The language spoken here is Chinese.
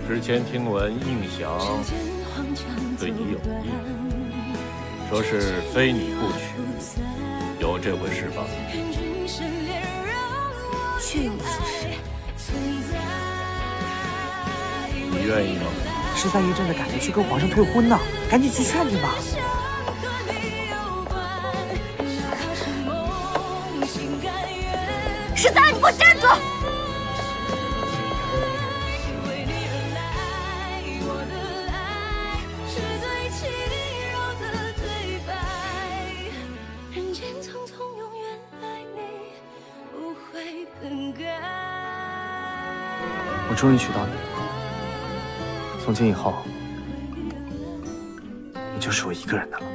之前听闻应祥对你有意，说是非你不娶，有这回事吧？ 确有此事。 你愿意吗 ？13爷正在赶着去跟皇上退婚呢，赶紧去劝劝吧。 13，你给我站住！ 我终于娶到你了，从今以后，你就是我一个人的了。